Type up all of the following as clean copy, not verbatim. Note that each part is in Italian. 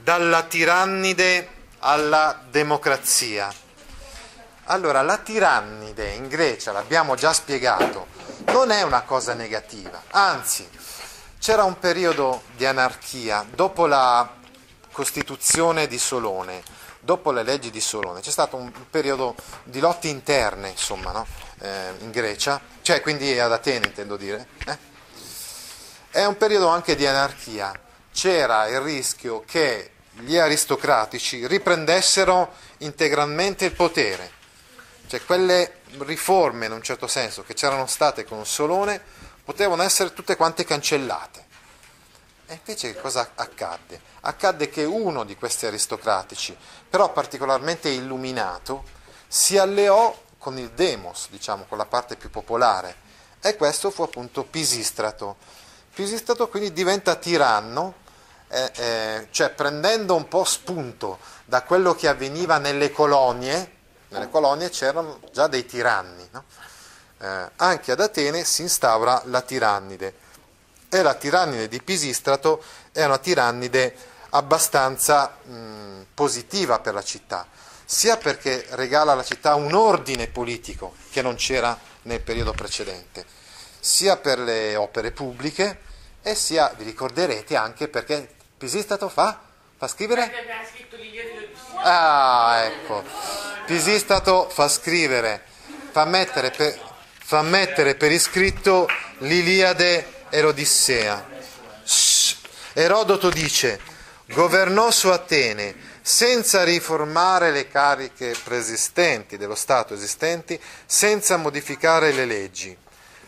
dalla tirannide alla democrazia. Allora, la tirannide in Grecia, l'abbiamo già spiegato, non è una cosa negativa, anzi, c'era un periodo di anarchia dopo la Costituzione di Solone, dopo le leggi di Solone, c'è stato un periodo di lotte interne, insomma, no? In Grecia, cioè quindi ad Atene intendo dire. È un periodo anche di anarchia, c'era il rischio che gli aristocratici riprendessero integralmente il potere, cioè quelle riforme in un certo senso che c'erano state con Solone potevano essere tutte quante cancellate. E invece che cosa accadde? Accadde che uno di questi aristocratici, però particolarmente illuminato, si alleò con il demos, diciamo, con la parte più popolare, e questo fu appunto Pisistrato. Pisistrato quindi diventa tiranno, cioè prendendo un po' spunto da quello che avveniva nelle colonie c'erano già dei tiranni, no? Anche ad Atene si instaura la tirannide, e la tirannide di Pisistrato è una tirannide abbastanza positiva per la città, sia perché regala alla città un ordine politico che non c'era nel periodo precedente, sia per le opere pubbliche, e sia, vi ricorderete, anche perché Pisistrato fa scrivere? Ah, ecco, Pisistrato fa scrivere, fa mettere per iscritto l'Iliade e l'Odissea. Erodoto dice: governò su Atene senza riformare le cariche preesistenti dello Stato esistenti, senza modificare le leggi.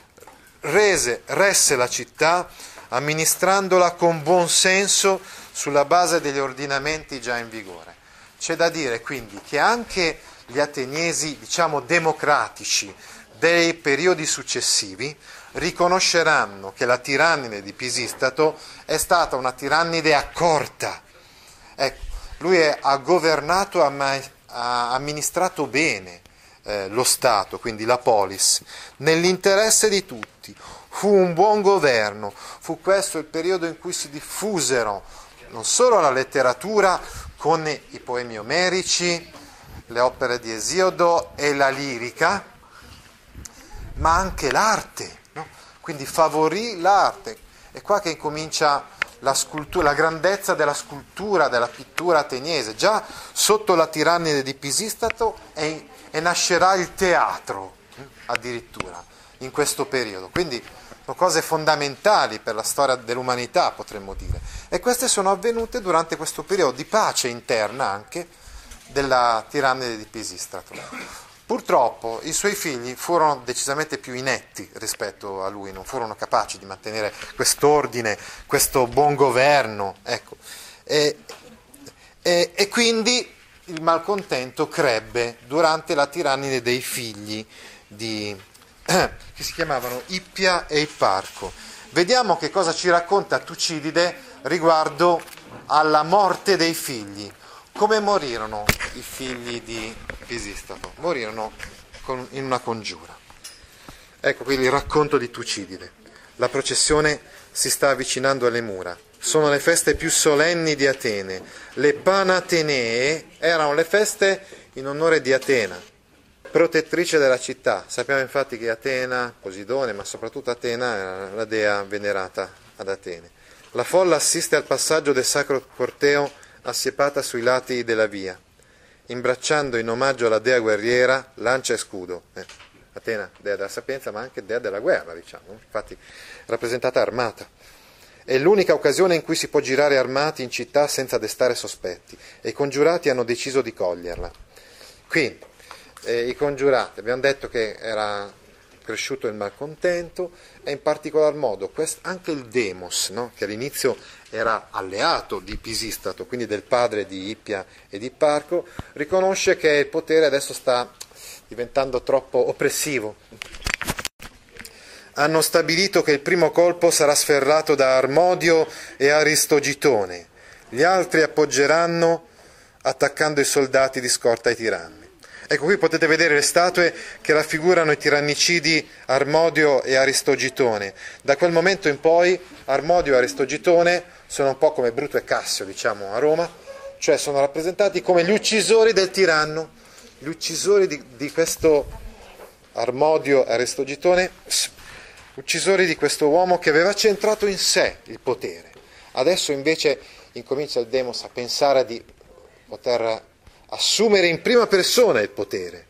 Resse la città amministrandola con buon senso sulla base degli ordinamenti già in vigore. C'è da dire quindi che anche gli ateniesi, diciamo, democratici dei periodi successivi riconosceranno che la tirannide di Pisistrato è stata una tirannide accorta. Ecco, lui ha governato, ha amministrato bene lo Stato, quindi la polis, nell'interesse di tutti. Fu un buon governo, fu questo il periodo in cui si diffusero non solo la letteratura con i poemi omerici, le opere di Esiodo e la lirica, ma anche l'arte, no? Quindi favorì l'arte. È qua che incomincia la scultura, la grandezza della scultura, della pittura ateniese. Già sotto la tirannide di Pisistrato e nascerà il teatro, addirittura, in questo periodo. Quindi sono cose fondamentali per la storia dell'umanità, potremmo dire. E queste sono avvenute durante questo periodo di pace interna anche della tirannide di Pisistrato. Purtroppo i suoi figli furono decisamente più inetti rispetto a lui, non furono capaci di mantenere quest'ordine, questo buon governo, ecco. E quindi il malcontento crebbe durante la tirannide dei figli che si chiamavano Ippia e Ipparco. Vediamo che cosa ci racconta Tucidide riguardo alla morte dei figli. Come morirono i figli di Pisistrato? Morirono in una congiura. Ecco qui il racconto di Tucidide. La processione si sta avvicinando alle mura. Sono le feste più solenni di Atene. Le Panatenee erano le feste in onore di Atena, protettrice della città. Sappiamo infatti che Atena, Posidone, ma soprattutto Atena, era la dea venerata ad Atene. La folla assiste al passaggio del sacro corteo assiepata sui lati della via, imbracciando in omaggio alla dea guerriera lancia e scudo. Atena, dea della sapienza, ma anche dea della guerra, diciamo, infatti rappresentata armata. È l'unica occasione in cui si può girare armati in città senza destare sospetti, e i congiurati hanno deciso di coglierla. Quindi, i congiurati, abbiamo detto che era cresciuto il malcontento, e in particolar modo anche il demos, no? Che all'inizio era alleato di Pisistrato, quindi del padre di Ippia e di Ipparco, riconosce che il potere adesso sta diventando troppo oppressivo. Hanno stabilito che il primo colpo sarà sferrato da Armodio e Aristogitone, gli altri appoggeranno attaccando i soldati di scorta ai tiranni. Ecco, qui potete vedere le statue che raffigurano i tirannicidi Armodio e Aristogitone. Da quel momento in poi Armodio e Aristogitone sono un po' come Bruto e Cassio, diciamo, a Roma, cioè sono rappresentati come gli uccisori del tiranno, gli uccisori di questo Armodio Aristogitone, uccisori di questo uomo che aveva centrato in sé il potere. Adesso invece incomincia il demos a pensare di poter assumere in prima persona il potere.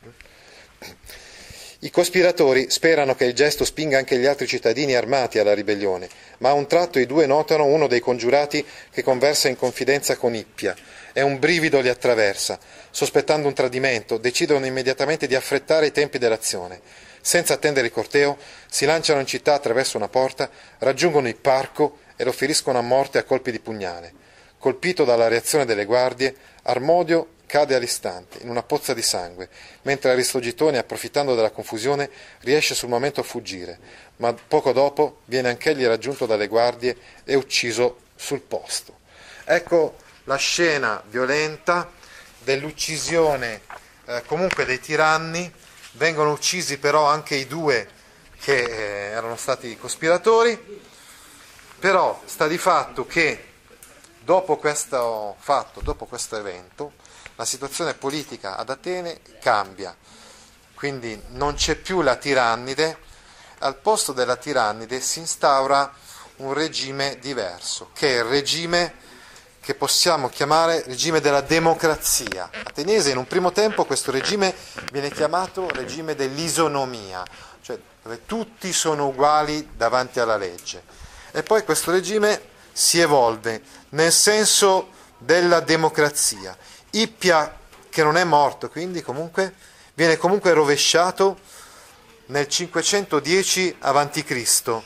I cospiratori sperano che il gesto spinga anche gli altri cittadini armati alla ribellione, ma a un tratto i due notano uno dei congiurati che conversa in confidenza con Ippia, e un brivido li attraversa. Sospettando un tradimento, decidono immediatamente di affrettare i tempi dell'azione. Senza attendere il corteo, si lanciano in città attraverso una porta, raggiungono il parco e lo feriscono a morte a colpi di pugnale. Colpito dalla reazione delle guardie, Armodio cade all'istante, in una pozza di sangue, mentre Aristogitone, approfittando della confusione, riesce sul momento a fuggire, ma poco dopo viene anch'egli raggiunto dalle guardie e ucciso sul posto. Ecco la scena violenta dell'uccisione comunque dei tiranni. Vengono uccisi però anche i due che erano stati cospiratori, però sta di fatto che dopo questo evento, la situazione politica ad Atene cambia, quindi non c'è più la tirannide, al posto della tirannide si instaura un regime diverso, che è il regime che possiamo chiamare regime della democrazia ateniese. In un primo tempo questo regime viene chiamato regime dell'isonomia, cioè dove tutti sono uguali davanti alla legge, e poi questo regime si evolve nel senso della democrazia. Ippia, che non è morto, quindi comunque viene comunque rovesciato nel 510 a.C.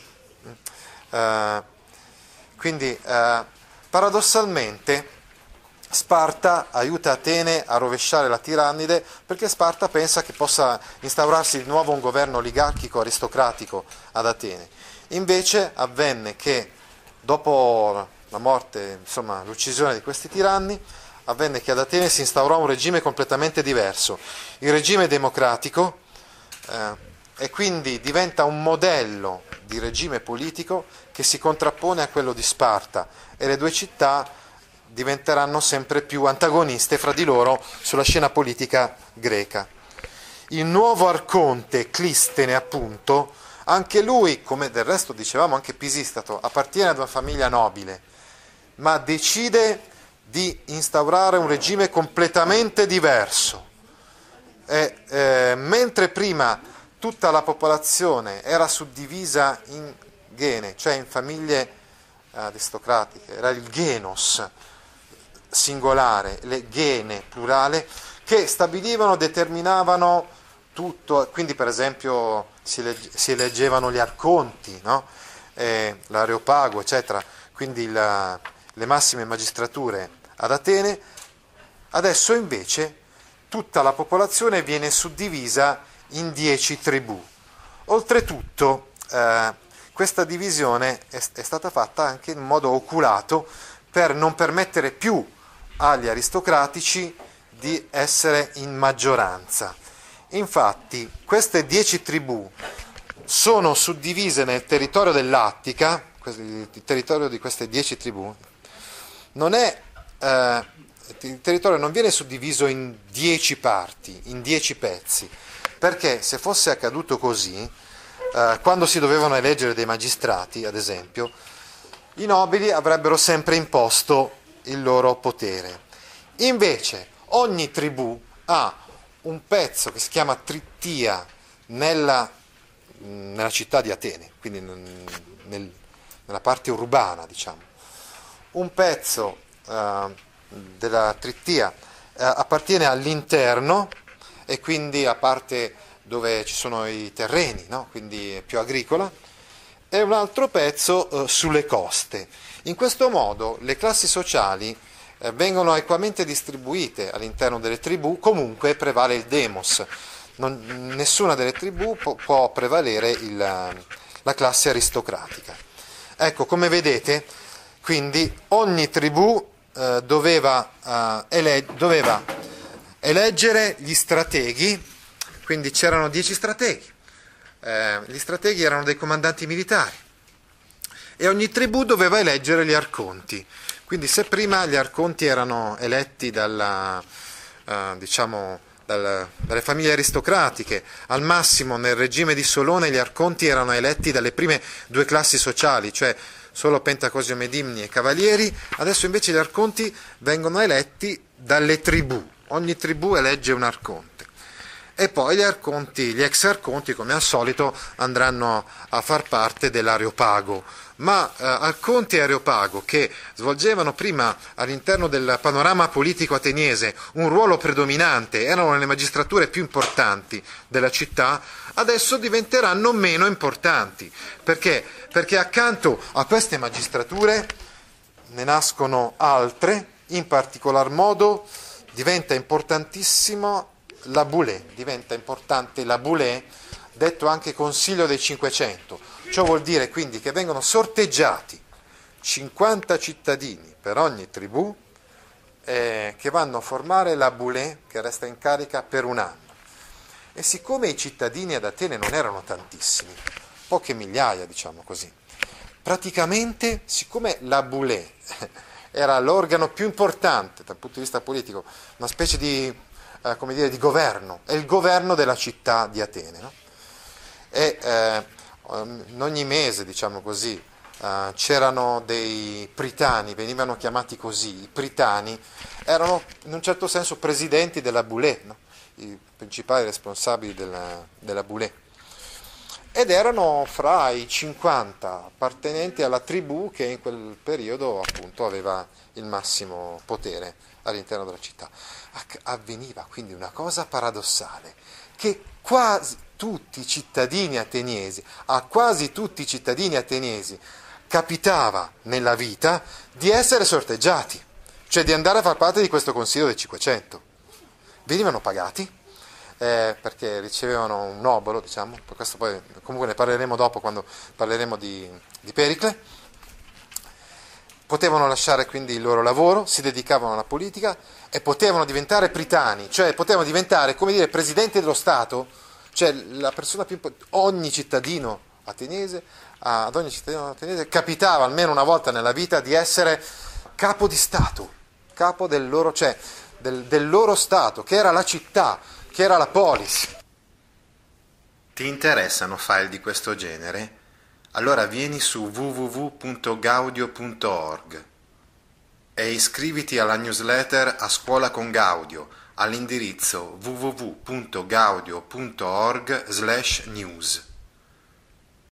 Quindi paradossalmente Sparta aiuta Atene a rovesciare la tirannide, perché Sparta pensa che possa instaurarsi di nuovo un governo oligarchico aristocratico ad Atene. Invece avvenne che dopo la morte, insomma l'uccisione di questi tiranni, avvenne che ad Atene si instaurò un regime completamente diverso, il regime democratico, e quindi diventa un modello di regime politico che si contrappone a quello di Sparta, e le due città diventeranno sempre più antagoniste fra di loro sulla scena politica greca. Il nuovo arconte, Clistene appunto, anche lui, come del resto dicevamo anche Pisistrato, appartiene ad una famiglia nobile, ma decide di instaurare un regime completamente diverso. Mentre prima tutta la popolazione era suddivisa in gene, cioè in famiglie aristocratiche, era il genos singolare, le gene plurale, che stabilivano, determinavano tutto, quindi per esempio si eleggevano gli arconti, no? L'Areopago, eccetera, quindi le massime magistrature ad Atene. Adesso invece tutta la popolazione viene suddivisa in 10 tribù. Oltretutto questa divisione è stata fatta anche in modo oculato per non permettere più agli aristocratici di essere in maggioranza. Infatti queste 10 tribù sono suddivise nel territorio dell'Attica. Il territorio di queste 10 tribù il territorio non viene suddiviso in 10 parti, in 10 pezzi, perché se fosse accaduto così, quando si dovevano eleggere dei magistrati, ad esempio, i nobili avrebbero sempre imposto il loro potere. Invece ogni tribù ha un pezzo che si chiama Trittia nella città di Atene, quindi nella parte urbana, diciamo. Un pezzo della Trittia appartiene all'interno, e quindi a parte dove ci sono i terreni, no? Quindi è più agricola, e un altro pezzo sulle coste. In questo modo le classi sociali vengono equamente distribuite all'interno delle tribù, comunque prevale il demos. Nessuna delle tribù può prevalere la classe aristocratica. Ecco, come vedete, quindi ogni tribù doveva eleggere gli strateghi, quindi c'erano 10 strateghi. Gli strateghi erano dei comandanti militari, e ogni tribù doveva eleggere gli arconti. Quindi se prima gli arconti erano eletti dalle famiglie aristocratiche, al massimo nel regime di Solone gli arconti erano eletti dalle prime due classi sociali, cioè solo Pentacosio Medimni e cavalieri, adesso invece gli arconti vengono eletti dalle tribù, ogni tribù elegge un arconte. E poi gli ex arconti, come al solito, andranno a far parte dell'Areopago. Ma arconti e Areopago, che svolgevano prima all'interno del panorama politico ateniese un ruolo predominante, erano le magistrature più importanti della città, adesso diventeranno meno importanti. Perché? Perché accanto a queste magistrature ne nascono altre, in particolar modo diventa importantissimo la Boulé, diventa importante la Boulé, detto anche Consiglio dei 500. Ciò vuol dire quindi che vengono sorteggiati 50 cittadini per ogni tribù che vanno a formare la Boulé, che resta in carica per un anno. E siccome i cittadini ad Atene non erano tantissimi, poche migliaia diciamo così, praticamente siccome la Boulé era l'organo più importante dal punto di vista politico, una specie di di governo, è il governo della città di Atene, no? E in ogni mese, diciamo così, c'erano dei pritani, venivano chiamati così, i pritani erano in un certo senso presidenti della Boulé, no? I principali responsabili della Boulé, ed erano fra i 50 appartenenti alla tribù che in quel periodo appunto aveva il massimo potere all'interno della città. Avveniva quindi una cosa paradossale, che quasi tutti i cittadini ateniesi, a quasi tutti i cittadini ateniesi capitava nella vita di essere sorteggiati, cioè di andare a far parte di questo Consiglio dei 500. Venivano pagati perché ricevevano un obolo, diciamo, per questo poi comunque ne parleremo dopo quando parleremo di Pericle. Potevano lasciare quindi il loro lavoro, si dedicavano alla politica e potevano diventare pritani, cioè potevano diventare, come dire, presidenti dello Stato, cioè la persona più importante. Ad ogni cittadino ateniese capitava almeno una volta nella vita di essere capo di Stato, capo del loro, cioè del loro Stato, che era la città, che era la polis. Ti interessano file di questo genere? Allora vieni su www.gaudio.org e iscriviti alla newsletter A Scuola con Gaudio all'indirizzo www.gaudio.org/news.